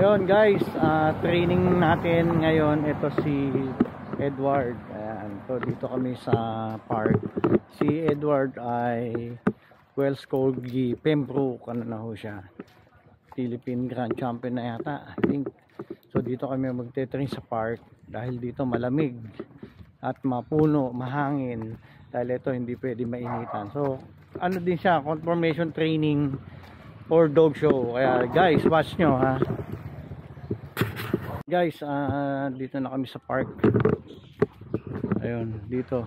Ayun guys, training natin ngayon. Ito si Edward. Ayan, so dito kami sa park. Si Edward ay Welsh Corgi Pembroke, ano na ho siya, Philippine Grand Champion na yata, I think. So dito kami magte-train sa park dahil dito malamig at mapuno, mahangin, dahil ito hindi pwede mainitan. So ano din siya, conformation training or dog show. Kaya guys, watch nyo ha. Guys, dito na kami sa park. Ayun, dito.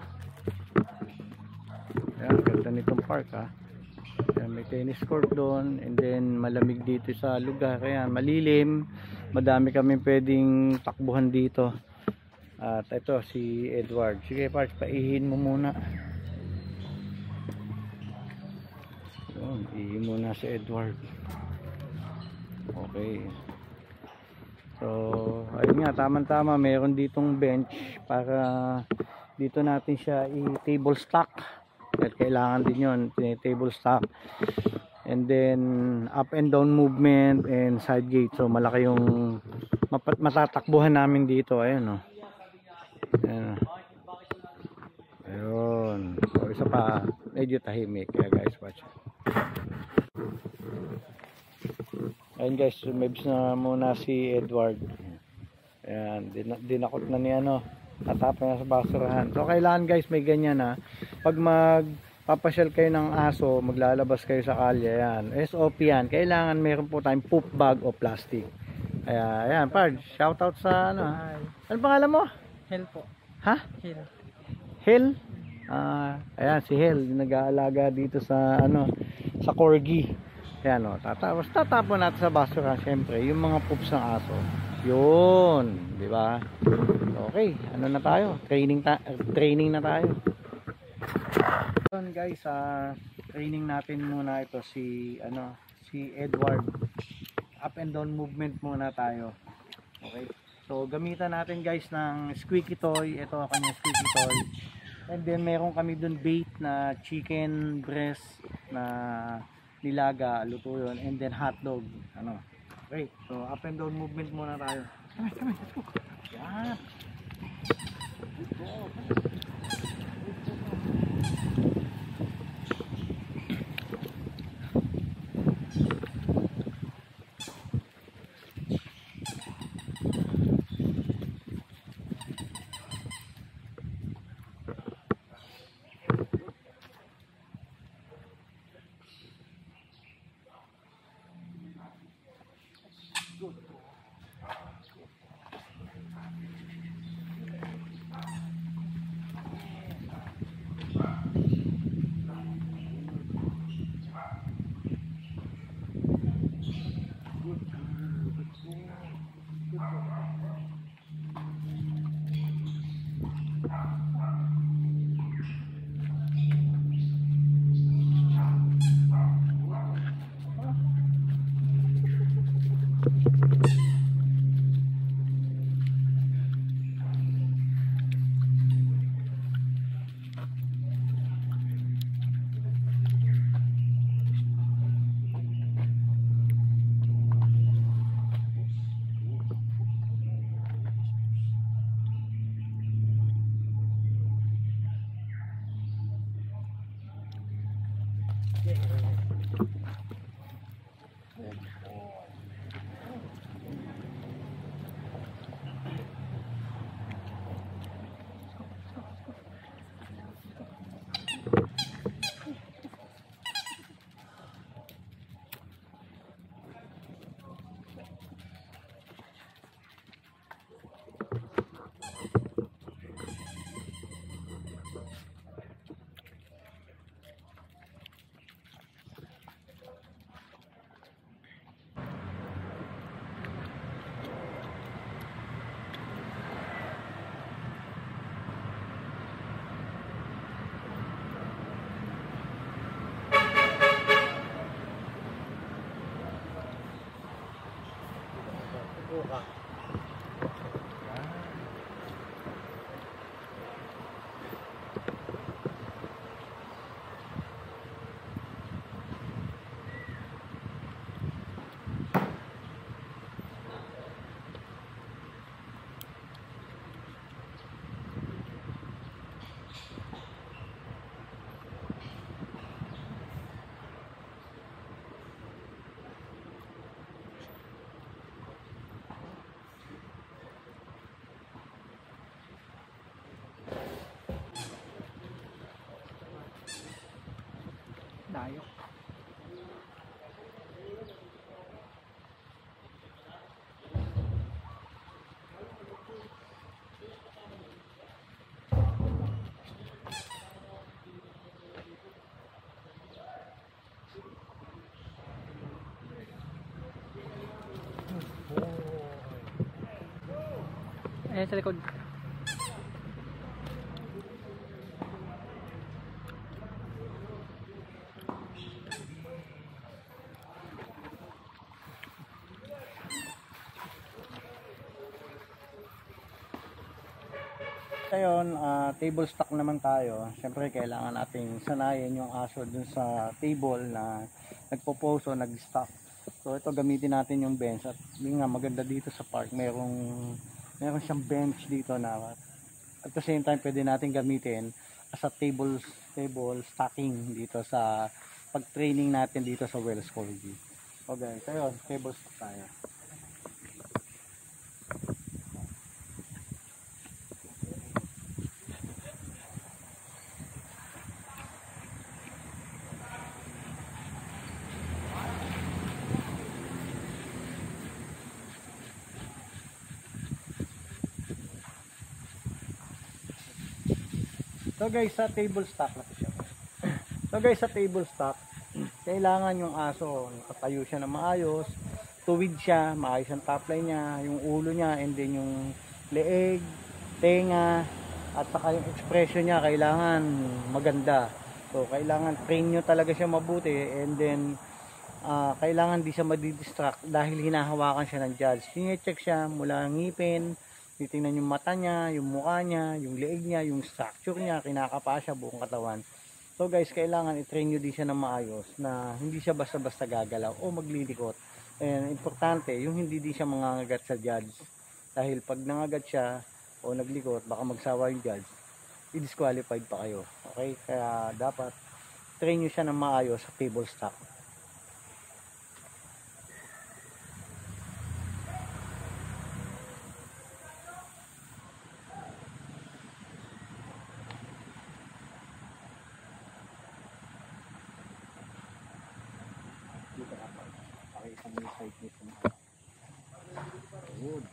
Ayan, ganda nitong park ha. Ayan, may tennis court doon, and then malamig dito sa lugar. Kaya malilim, madami kami pwedeng takbuhan dito. At ito si Edward. Sige park, paihin mo muna. Ayun, ihin muna si Edward. Okay. So ayun nga, tamang-tama, mayroon ditong bench para dito natin siya i-table stock. Kailangan din yun, table stock. And then up and down movement and side gate. So malaki yung matatakbuhan namin dito. Ayun o. Ayun. Ayun. So isa pa, medyo tahimik. Kaya guys, watch. Ayun guys, sumibs na muna si Edward. Ayan, dinakot na ni ano, natapay na sa basurahan. So kailangan guys, may ganyan ha. Pag magpapasyal kayo ng aso, maglalabas kayo sa kalye, ayan, SOP yan. Kailangan mayroon po tayong poop bag o plastic. Ayan, Pard, shoutout sa ano. Ano pangalan mo? Hel po. Ha? Hel. Hel? Ayan, si Hel, nag-aalaga dito sa ano, sa Corgi. Ayan o, tatapon natin sa basura, syempre, yung mga poops ng aso. Yun, di ba? Okay, ano na tayo? Training na tayo. Yun guys, training natin muna ito si Edward. Up and down movement muna tayo. Okay. So gamitan natin guys ng squeaky toy. Ito ang kanyang squeaky toy. And then meron kami dun bait na chicken breast na nilaga, luto yun, and then hotdog. Ano? Okay, so up and down movement muna tayo. Come on, let's go. Yan. Let's go. Layo. Ayan sa likod. Ngayon, table stock naman tayo. Siyempre, kailangan nating sanayin yung aso dun sa table na nagpo-pose o nag-stock. So, ito gamitin natin yung bench. At yun nga, maganda dito sa park. Meron siyang bench dito na at the same time, pwede natin gamitin as a table stocking dito sa pag-training natin dito sa Welsh Corgi. Okay, so table stock tayo. So guys, sa table stock na siya. So guys, sa table stock, kailangan yung aso nakatayo siya na maayos, tuwid siya, maayos ang top line niya, yung ulo niya, and then yung leeg, tenga, at saka yung expression niya kailangan maganda. So kailangan train nyo talaga siya mabuti, and then kailangan di siya madidistract dahil hinahawakan siya ng judge. Sine-check siya mula ngipin, titingnan yung mata niya, yung mukha niya, yung leeg niya, yung structure niya, kinakapa siya buong katawan. So guys, kailangan i-train nyo din siya ng maayos na hindi siya basta-basta gagalaw o maglilikot. And importante, yung hindi din siya mangangagat sa judge. Dahil pag nangagat siya o naglikot, baka magsawa yung judge, i-disqualified pa kayo. Okay? Kaya dapat train nyo siya ng maayos sa table stock. Dito ka pa. Pakita mo yung side nito na. Good.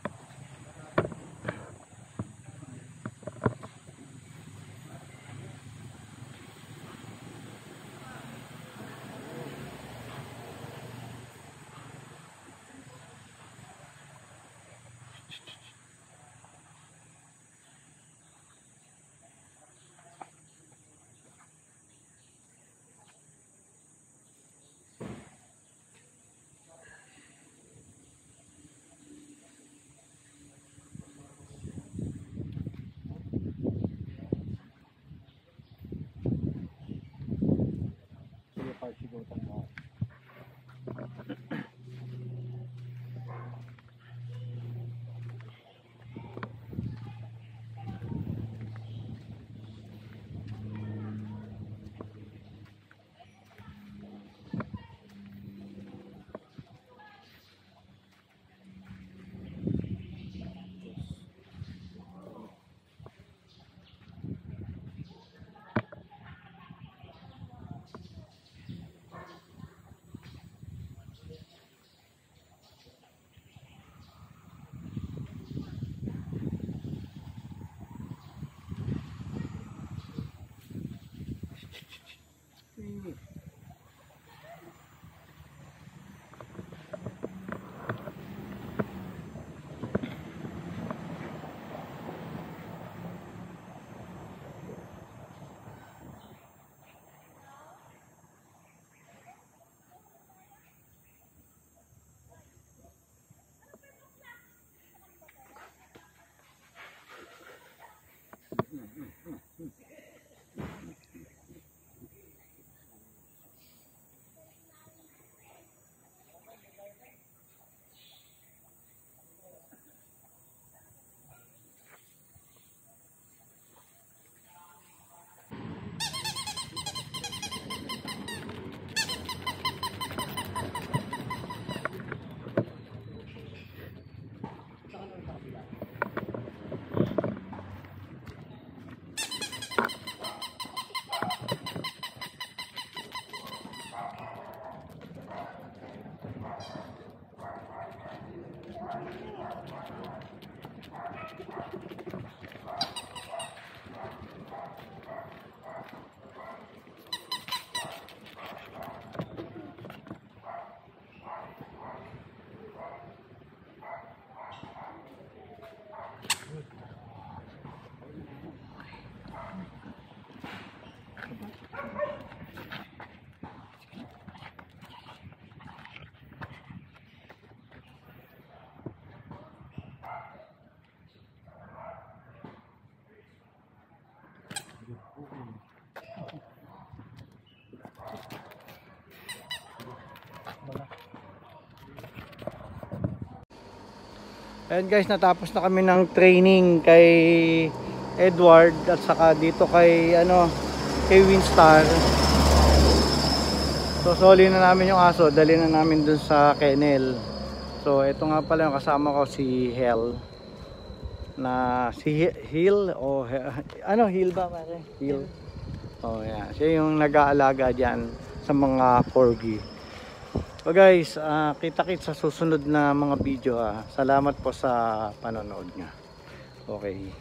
Ayan guys, natapos na kami ng training kay Edward at saka dito kay kay Winstar. So soli na namin yung aso, dali na namin dun sa kennel. So ito nga pala yung kasama ko, si Hel. Na si Hill o Hill ba pare? Hill. Oh yeah, siya yung nag-aalaga diyan sa mga corgi. So guys, kita-kits sa susunod na mga video ha. Salamat po sa panonood niyo. Okay.